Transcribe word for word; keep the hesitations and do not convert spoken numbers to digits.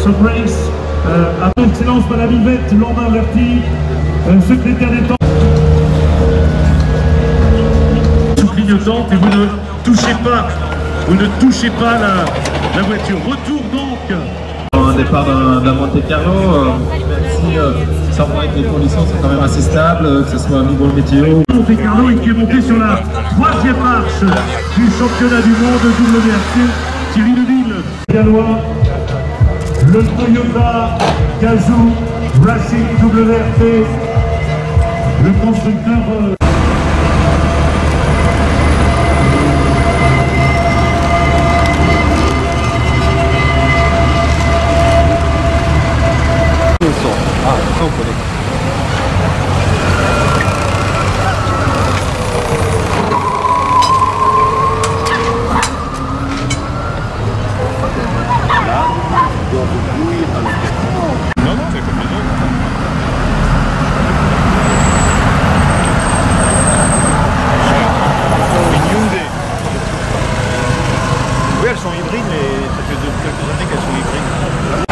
of Race, euh, à excellence Madame Yvette Lambin-Verty, euh, secrétaire d'État. Clignotante et vous ne touchez pas, vous ne touchez pas la, la voiture. Retour donc. Un départ d'un Monte Carlo, euh, même si euh, ça va être les conditions sont quand même assez stables, euh, que ce soit au niveau météo. Monte Carlo et qui est monté sur la troisième marche du championnat du monde W R C. Thierry Deville, gallois, le Toyota Gazoo Racing W R C, le constructeur. Euh, Ah, ça on connaît. Non, non, c'est comme les autres. Une Hyundai. Oui, elles sont hybrides, mais ça fait de quelques années qu'elles sont hybrides.